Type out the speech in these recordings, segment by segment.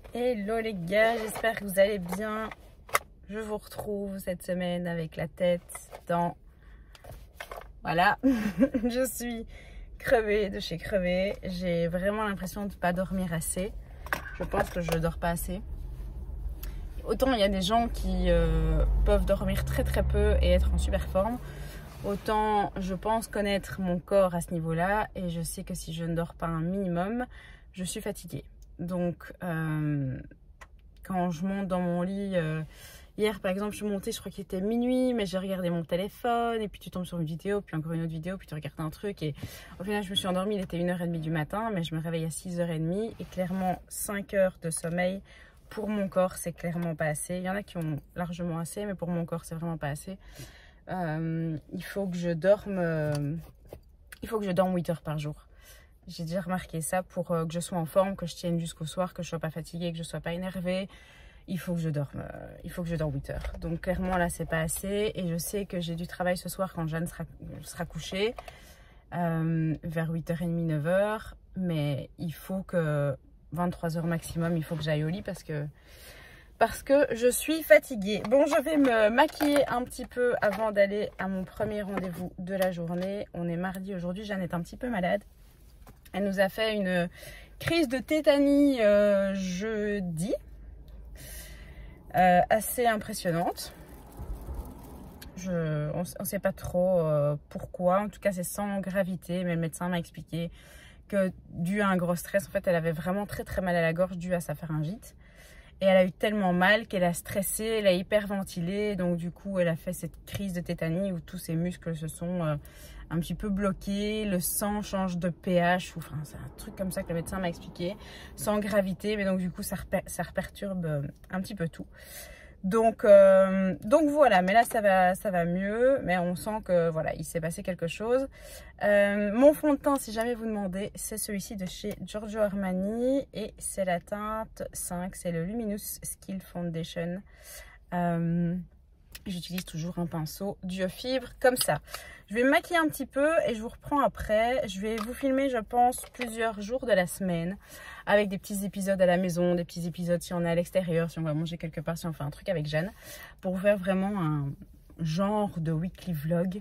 Hello les gars, j'espère que vous allez bien. Je vous retrouve cette semaine avec la tête dans... Voilà, je suis crevée de chez crevée. J'ai vraiment l'impression de ne pas dormir assez. Je pense que je ne dors pas assez. Autant il y a des gens qui peuvent dormir très peu et être en super forme. Autant je pense connaître mon corps à ce niveau-là. Et je sais que si je ne dors pas un minimum, je suis fatiguée. Donc quand je monte dans mon lit, hier par exemple je suis montée, je crois qu'il était minuit, mais j'ai regardé mon téléphone et puis tu tombes sur une vidéo, puis encore une autre vidéo, puis tu regardes un truc et au final je me suis endormie, il était 1h30 du matin, mais je me réveille à 6h30 et clairement 5 heures de sommeil pour mon corps c'est clairement pas assez. Il y en a qui ont largement assez, mais pour mon corps c'est vraiment pas assez. Il faut que je dorme 8 heures par jour. J'ai déjà remarqué ça pour que je sois en forme, que je tienne jusqu'au soir, que je sois pas fatiguée, que je sois pas énervée. Il faut que je dorme 8 heures. Donc clairement là c'est pas assez et je sais que j'ai du travail ce soir quand Jeanne sera couchée vers 8h30, 9h. Mais il faut que 23h maximum, il faut que j'aille au lit parce que je suis fatiguée. Bon, je vais me maquiller un petit peu avant d'aller à mon premier rendez-vous de la journée. On est mardi aujourd'hui, Jeanne est un petit peu malade. Elle nous a fait une crise de tétanie jeudi, assez impressionnante. On ne sait pas trop pourquoi, en tout cas c'est sans gravité, mais le médecin m'a expliqué que dû à un gros stress, en fait elle avait vraiment très mal à la gorge dû à sa pharyngite. Et elle a eu tellement mal qu'elle a stressé, elle a hyperventilé, donc du coup elle a fait cette crise de tétanie où tous ses muscles se sont un petit peu bloqués, le sang change de pH, enfin c'est un truc comme ça que le médecin m'a expliqué, sans gravité, mais donc du coup ça perturbe un petit peu tout. Donc voilà, mais là ça va mieux, mais on sent que voilà, il s'est passé quelque chose. Mon fond de teint, si jamais vous demandez, c'est celui-ci de chez Giorgio Armani et c'est la teinte 5, c'est le Luminous Skill Foundation. J'utilise toujours un pinceau duo fibre comme ça. Je vais me maquiller un petit peu et je vous reprends après. Je vais vous filmer, je pense, plusieurs jours de la semaine avec des petits épisodes à la maison, des petits épisodes si on est à l'extérieur, si on va manger quelque part, si on fait un truc avec Jeanne, pour vous faire vraiment un genre de weekly vlog.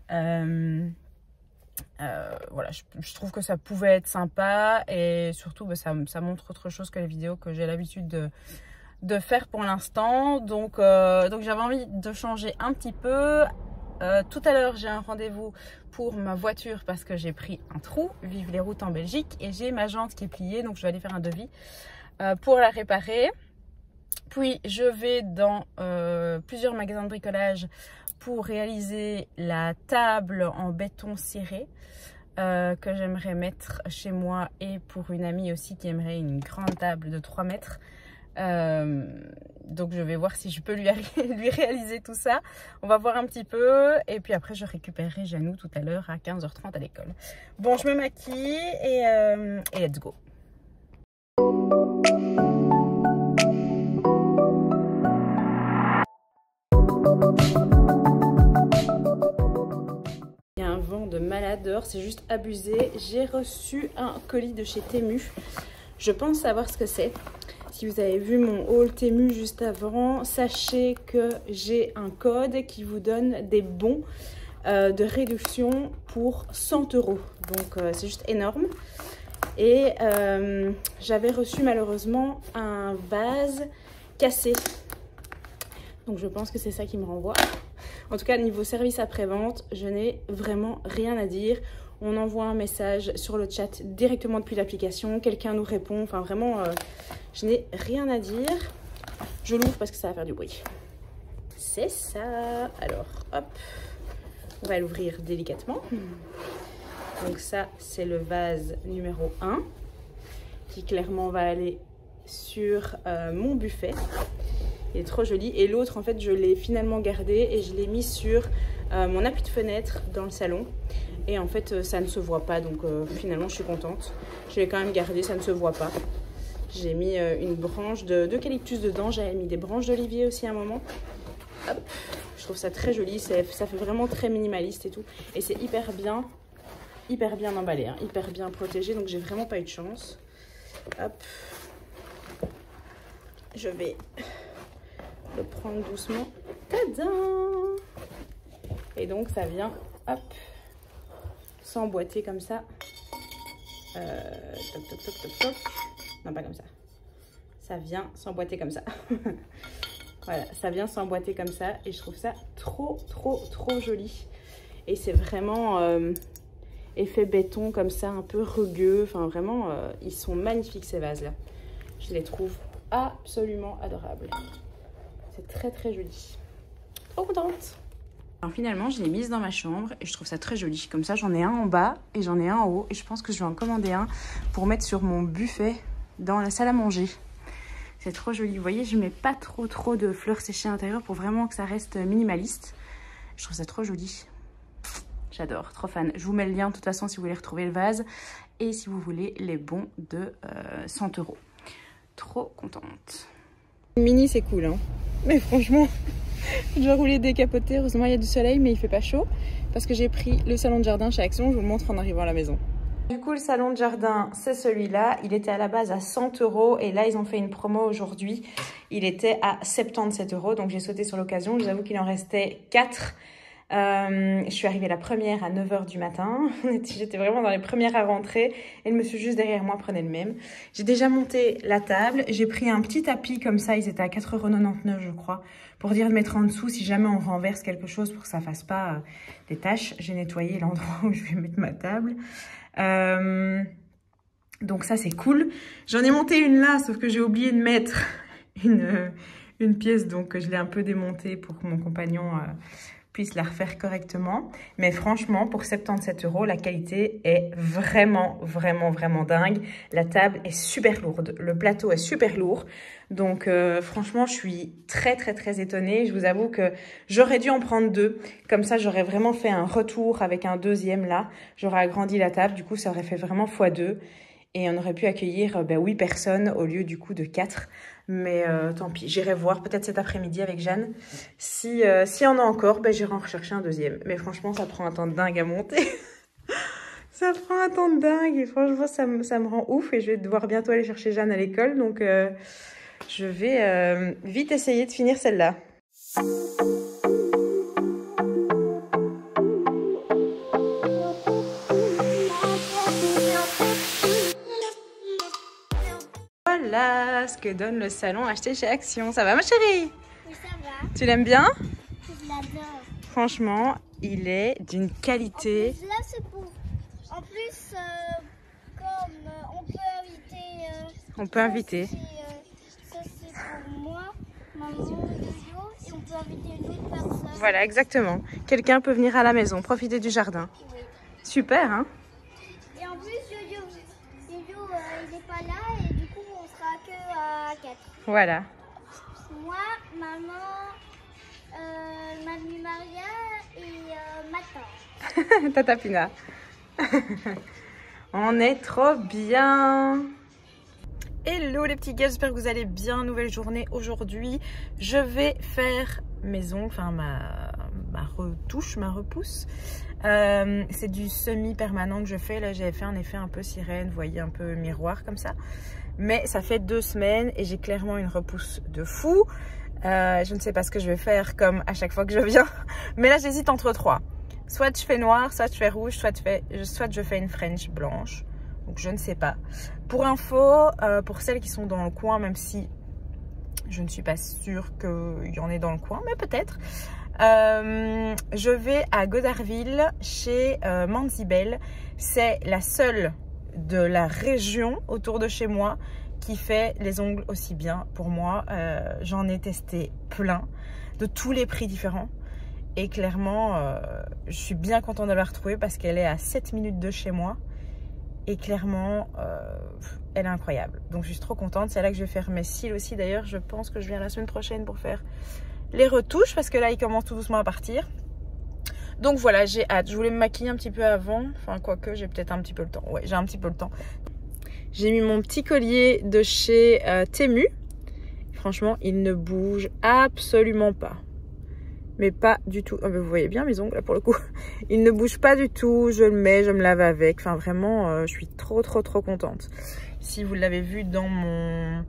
Voilà, je trouve que ça pouvait être sympa et surtout ça montre autre chose que les vidéos que j'ai l'habitude de faire pour l'instant. Donc j'avais envie de changer un petit peu. Tout à l'heure j'ai un rendez-vous pour ma voiture parce que j'ai pris un trou, vive les routes en Belgique, et j'ai ma jante qui est pliée, donc je vais aller faire un devis pour la réparer. Puis je vais dans plusieurs magasins de bricolage pour réaliser la table en béton ciré que j'aimerais mettre chez moi, et pour une amie aussi qui aimerait une grande table de 3 mètres. Donc je vais voir si je peux lui réaliser tout ça. On va voir un petit peu et puis après je récupérerai Janou tout à l'heure à 15h30 à l'école. Bon, je me maquille et let's go. Il y a un vent de malade dehors, c'est juste abusé. J'ai reçu un colis de chez Temu. Je pense savoir ce que c'est. Si vous avez vu mon haul Temu juste avant, sachez que j'ai un code qui vous donne des bons de réduction pour 100 €. Donc c'est juste énorme. Et j'avais reçu malheureusement un vase cassé. Donc je pense que c'est ça qui me renvoie. En tout cas, niveau service après-vente, je n'ai vraiment rien à dire. On envoie un message sur le chat directement depuis l'application. Quelqu'un nous répond. Enfin, vraiment, je n'ai rien à dire. Je l'ouvre parce que ça va faire du bruit. C'est ça. Alors, hop. On va l'ouvrir délicatement. Donc ça, c'est le vase numéro 1 qui clairement va aller sur mon buffet. Il est trop joli. Et l'autre, en fait, je l'ai finalement gardé et je l'ai mis sur mon appui de fenêtre dans le salon. Et en fait, ça ne se voit pas. Donc finalement, je suis contente. Je l'ai quand même gardé, ça ne se voit pas. J'ai mis une branche d'eucalyptus dedans. J'avais mis des branches d'olivier aussi à un moment. Hop. Je trouve ça très joli. Ça fait vraiment très minimaliste et tout. Et c'est hyper bien emballé, hein, hyper bien protégé. Donc j'ai vraiment pas eu de chance. Hop. je vais le prendre doucement. Tadam! Et donc ça vient, hop, s'emboîter comme ça. Toc, toc, toc, toc, toc. Non, pas comme ça. Ça vient s'emboîter comme ça. Voilà, ça vient s'emboîter comme ça. Et je trouve ça trop, trop, trop joli. Et c'est vraiment effet béton comme ça, un peu rugueux. Enfin, vraiment, ils sont magnifiques ces vases-là. Je les trouve absolument adorables. C'est très, très joli. Trop contente. Alors finalement, je l'ai mise dans ma chambre et je trouve ça très joli. Comme ça, j'en ai un en bas et j'en ai un en haut. Et je pense que je vais en commander un pour mettre sur mon buffet dans la salle à manger. C'est trop joli. Vous voyez, je mets pas trop de fleurs séchées à l'intérieur pour vraiment que ça reste minimaliste. Je trouve ça trop joli. J'adore, trop fan. Je vous mets le lien de toute façon si vous voulez retrouver le vase et si vous voulez les bons de 100 €. Trop contente. Mini, c'est cool, hein. Mais franchement, je dois rouler décapoté. Heureusement, il y a du soleil, mais il fait pas chaud parce que j'ai pris le salon de jardin chez Action. Je vous le montre en arrivant à la maison. Du coup, le salon de jardin, c'est celui-là. Il était à la base à 100 € et là, ils ont fait une promo aujourd'hui. Il était à 77 €, donc j'ai sauté sur l'occasion. Je vous avoue qu'il en restait 4. Je suis arrivée la première à 9 h du matin. J'étais vraiment dans les premières à rentrer et le monsieur juste derrière moi prenait le même. J'ai déjà monté la table. J'ai pris un petit tapis comme ça. Ils étaient à 4,99 € je crois. Pour dire de mettre en dessous si jamais on renverse quelque chose pour que ça ne fasse pas des taches. J'ai nettoyé l'endroit où je vais mettre ma table. Donc ça c'est cool. J'en ai monté une là sauf que j'ai oublié de mettre une pièce. Donc je l'ai un peu démontée pour que mon compagnon... puisse la refaire correctement. Mais franchement, pour 77 €, la qualité est vraiment dingue. La table est super lourde. Le plateau est super lourd. Donc, franchement, je suis très étonnée. Je vous avoue que j'aurais dû en prendre 2. Comme ça, j'aurais vraiment fait un retour avec un deuxième là. J'aurais agrandi la table. Du coup, ça aurait fait vraiment x2. Et on aurait pu accueillir 8 personnes au lieu du coup de 4. Mais tant pis, j'irai voir peut-être cet après-midi avec Jeanne. S'il y en a encore, j'irai en rechercher un deuxième. Mais franchement, ça prend un temps de dingue à monter. Ça prend un temps de dingue. Et franchement, ça me rend ouf. Et je vais devoir bientôt aller chercher Jeanne à l'école. Donc, je vais vite essayer de finir celle-là. Voilà ce que donne le salon acheté chez Action. Ça va ma chérie? Oui, ça va. Tu l'aimes bien? Je l'adore. Franchement, il est d'une qualité. Là, c'est pour... En plus, comme on peut inviter... On peut inviter. Ça, c'est pour moi, maman, Yo-Yo, et on peut inviter une autre personne. Voilà, exactement. Quelqu'un peut venir à la maison, profiter du jardin. Oui. Super, hein? Et en plus, Yo-Yo, il n'est pas là, et du coup, on sera que à 4. Voilà. Moi, maman, Mamie Maria et ma tante. Tata Pina. On est trop bien. Hello les petits gars, j'espère que vous allez bien. Nouvelle journée aujourd'hui. Je vais faire mes ongles, enfin ma retouche, ma repousse. C'est du semi-permanent que je fais. Là, j'avais fait un effet un peu sirène, vous voyez, un peu miroir comme ça. Mais ça fait 2 semaines et j'ai clairement une repousse de fou. Je ne sais pas ce que je vais faire comme à chaque fois que je viens. Mais là, j'hésite entre 3. Soit je fais noir, soit je fais rouge, soit je fais une French blanche. Donc, je ne sais pas. Pour info, pour celles qui sont dans le coin, même si je ne suis pas sûre qu'il y en ait dans le coin, mais peut-être. Je vais à Godarville chez Manzibel. C'est la seule de la région autour de chez moi qui fait les ongles aussi bien pour moi. J'en ai testé plein de tous les prix différents et clairement je suis bien contente de la retrouver parce qu'elle est à 7 minutes de chez moi et clairement elle est incroyable. Donc je suis trop contente. C'est là que je vais faire mes cils aussi. D'ailleurs je pense que je viens la semaine prochaine pour faire les retouches parce que là il commence tout doucement à partir. Donc voilà, j'ai hâte. Je voulais me maquiller un petit peu avant. Enfin, quoique, j'ai peut-être un petit peu le temps. Ouais, j'ai un petit peu le temps. J'ai mis mon petit collier de chez Temu. Franchement, il ne bouge absolument pas. Mais pas du tout. Oh, ben vous voyez bien mes ongles là pour le coup. Il ne bouge pas du tout. Je le mets, je me lave avec. Enfin, vraiment, je suis trop contente. Si vous l'avez vu dans mon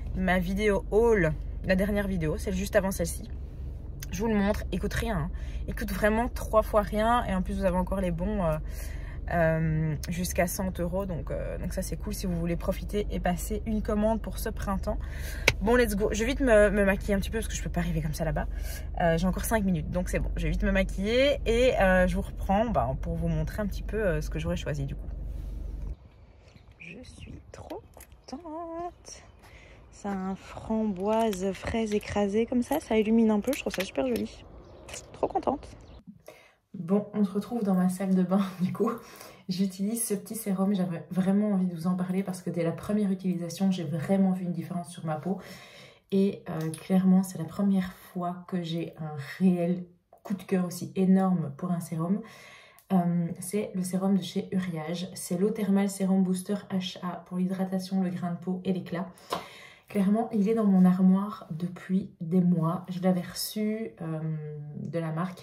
ma vidéo haul, la dernière vidéo, celle juste avant celle-ci. Je vous le montre, il coûte rien, hein. Il coûte vraiment 3 fois rien et en plus vous avez encore les bons jusqu'à 100 €. Donc ça c'est cool si vous voulez profiter et passer une commande pour ce printemps. Bon, let's go. Je vais vite me maquiller un petit peu parce que je peux pas arriver comme ça là-bas. J'ai encore 5 minutes donc c'est bon. Je vais vite me maquiller et je vous reprends pour vous montrer un petit peu ce que j'aurais choisi du coup. Je suis trop contente. C'est un framboise fraise écrasée comme ça illumine un peu, je trouve ça super joli. Trop contente. Bon, on se retrouve dans ma salle de bain du coup. J'utilise ce petit sérum, j'avais vraiment envie de vous en parler parce que dès la première utilisation, j'ai vraiment vu une différence sur ma peau. Et clairement, c'est la première fois que j'ai un réel coup de cœur aussi énorme pour un sérum. C'est le sérum de chez Uriage. C'est l'Eau Thermal Sérum Booster HA pour l'hydratation, le grain de peau et l'éclat. Clairement, il est dans mon armoire depuis des mois. Je l'avais reçu de la marque.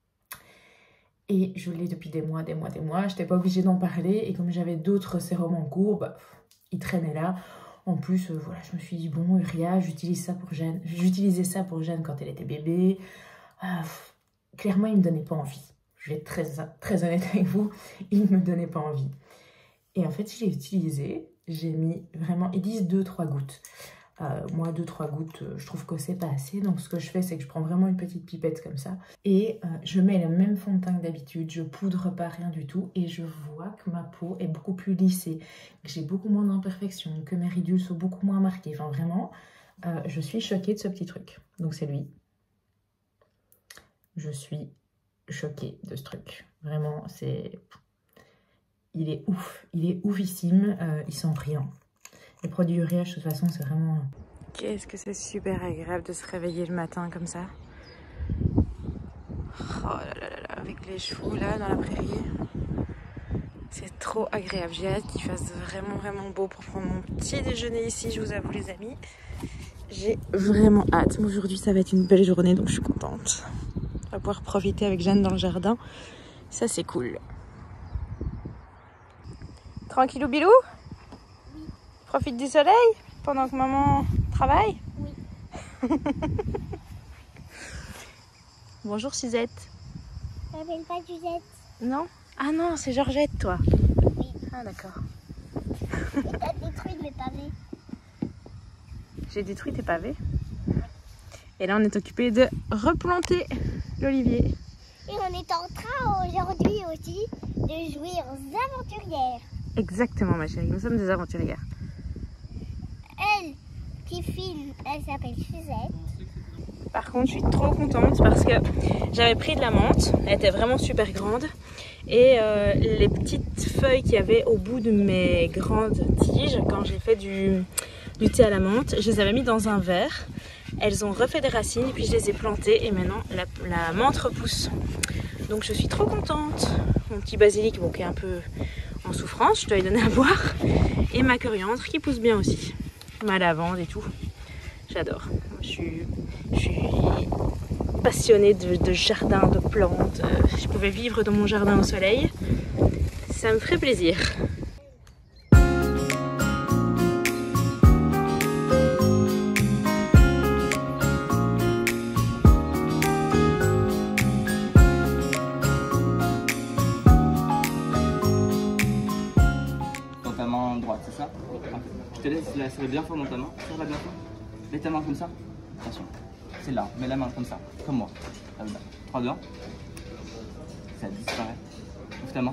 Et je l'ai depuis des mois. Je n'étais pas obligée d'en parler. Et comme j'avais d'autres sérums en cours, il traînait là. En plus, voilà, je me suis dit, bon, Uriage, j'utilisais ça pour Jeanne quand elle était bébé. Clairement, il ne me donnait pas envie. Je vais être très honnête avec vous. Il ne me donnait pas envie. Et en fait, je l'ai utilisé. J'ai mis vraiment, ils disent 2-3 gouttes. Moi, 2-3 gouttes, je trouve que c'est pas assez. Donc, ce que je fais, c'est que je prends vraiment une petite pipette comme ça. Et je mets le même fond de teint que d'habitude. Je poudre pas, rien du tout. Et je vois que ma peau est beaucoup plus lissée. Que j'ai beaucoup moins d'imperfections. Que mes ridules sont beaucoup moins marquées. Enfin, vraiment, je suis choquée de ce petit truc. Donc, c'est lui. Je suis choquée de ce truc. Vraiment, c'est... Il est ouf, il est oufissime, il sent rien. Les produits Uriage, de toute façon, c'est vraiment... Qu'est-ce que c'est super agréable de se réveiller le matin comme ça. Oh là là là, avec les chevaux là, dans la prairie. C'est trop agréable. J'ai hâte qu'il fasse vraiment beau pour prendre mon petit déjeuner ici, je vous avoue les amis. J'ai vraiment hâte. Aujourd'hui, ça va être une belle journée, donc je suis contente. On va pouvoir profiter avec Jeanne dans le jardin. Ça, c'est cool. Tranquillou bilou? Oui. Profite du soleil pendant que maman travaille? Oui. Bonjour Suzette. Je m'appelle pas Suzette. Non? Ah non, c'est Georgette toi. Oui. Ah d'accord. T'as détruit mes pavés. J'ai détruit tes pavés. Et là on est occupé de replanter l'olivier. Et on est en train aujourd'hui aussi de jouer aux aventurières. Exactement ma chérie, nous sommes des aventurières. Elle qui filme, elle s'appelle Suzette. Par contre je suis trop contente parce que j'avais pris de la menthe, elle était vraiment super grande. Et les petites feuilles qu'il y avait au bout de mes grandes tiges, quand j'ai fait du thé à la menthe, je les avais mis dans un verre. Elles ont refait des racines et puis je les ai plantées et maintenant la menthe repousse. Donc je suis trop contente. Mon petit basilic qui est un peu en souffrance, je dois lui donner à boire. Et ma coriandre qui pousse bien aussi. Ma lavande et tout. J'adore. Je suis passionnée de jardin, de plantes. Je pouvais vivre dans mon jardin au soleil. Ça me ferait plaisir. C'est ça? Je te laisse la serrer bien fort dans ta main. Serre-la bien fort. Mets ta main comme ça. Attention. C'est là. Mets la main comme ça. Comme moi. 3, 2, 1. Ça disparaît. Ouvre ta main.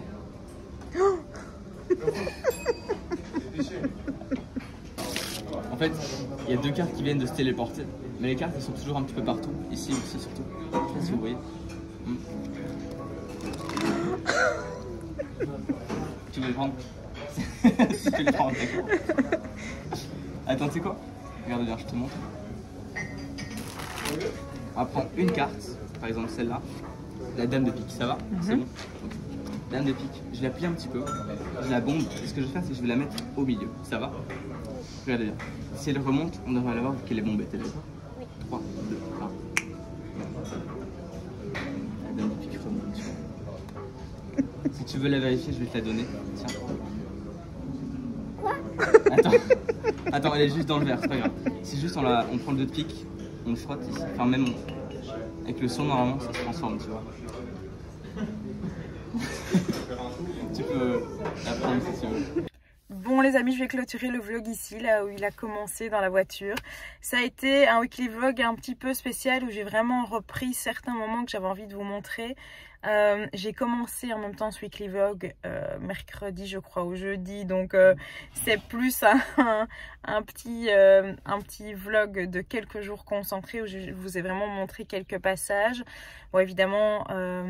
En fait, il y a 2 cartes qui viennent de se téléporter. Mais les cartes, elles sont toujours un petit peu partout. Ici aussi, surtout. Je sais pas si vous voyez. Tu veux le prendre? Tu peux le prendre, d'accord. Attends, tu sais quoi? Regarde bien, je te montre. On va prendre une carte, par exemple celle-là. La dame de pique, ça va? C'est bon? Okay. Dame de pique, je la plie un petit peu. Je la bombe. Et ce que je vais faire, c'est que je vais la mettre au milieu. Ça va? Regardez bien. Si elle remonte, on devrait la voir qu'elle est bombée. T'es d'accord? Oui. 3, 2, 1. La dame de pique remonte. Si tu veux la vérifier, je vais te la donner. Tiens. Quoi? Attends, elle est juste dans le verre, c'est pas grave. C'est juste on prend le dos de pique, on le frotte ici. Enfin même avec le son normalement ça se transforme, tu vois. Tu peux apprendre si tu veux. Bon les amis, je vais clôturer le vlog ici, là où il a commencé dans la voiture. Ça a été un weekly vlog un petit peu spécial où j'ai vraiment repris certains moments que j'avais envie de vous montrer. J'ai commencé en même temps ce weekly vlog mercredi je crois ou jeudi, donc c'est plus un petit vlog de quelques jours concentrés où je vous ai vraiment montré quelques passages. Bon évidemment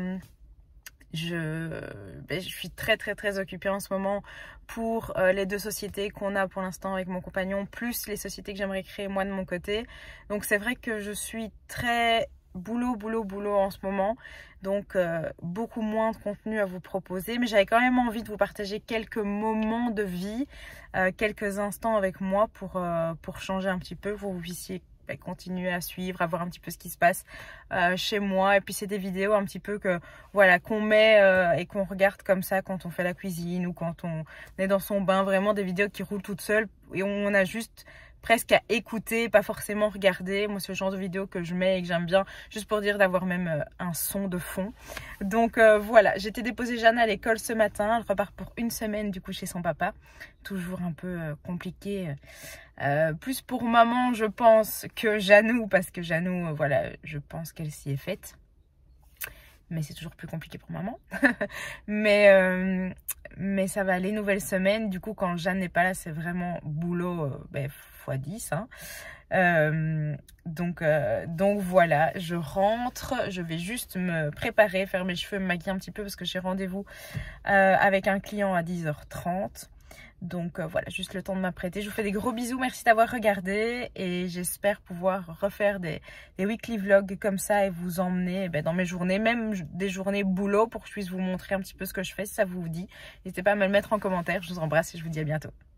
je suis très occupée en ce moment pour les 2 sociétés qu'on a pour l'instant avec mon compagnon, plus les sociétés que j'aimerais créer moi de mon côté. Donc c'est vrai que je suis très boulot en ce moment, donc beaucoup moins de contenu à vous proposer, mais j'avais quand même envie de vous partager quelques moments de vie, quelques instants avec moi pour changer un petit peu, pour que vous puissiez continuer à suivre, à voir un petit peu ce qui se passe chez moi. Et puis c'est des vidéos un petit peu que voilà qu'on met et qu'on regarde comme ça quand on fait la cuisine ou quand on est dans son bain, vraiment des vidéos qui roulent toutes seules et on a juste presque à écouter, pas forcément regarder. Moi c'est le genre de vidéo que je mets et que j'aime bien, juste pour dire d'avoir même un son de fond. Donc voilà, j'ai été déposer Jeanne à l'école ce matin, elle repart pour une semaine du coup chez son papa, toujours un peu compliqué, plus pour maman je pense que Janou, parce que Janou voilà, je pense qu'elle s'y est faite. Mais c'est toujours plus compliqué pour maman. mais ça va aller, nouvelle semaine. Du coup, quand Jeanne n'est pas là, c'est vraiment boulot x10. Hein. Donc voilà, je rentre. Je vais juste me préparer, faire mes cheveux, me maquiller un petit peu parce que j'ai rendez-vous avec un client à 10h30. Donc voilà, juste le temps de m'apprêter. Je vous fais des gros bisous, merci d'avoir regardé et j'espère pouvoir refaire des weekly vlogs comme ça et vous emmener dans mes journées, même des journées boulot, pour que je puisse vous montrer un petit peu ce que je fais si ça vous dit. N'hésitez pas à me le mettre en commentaire, je vous embrasse et je vous dis à bientôt.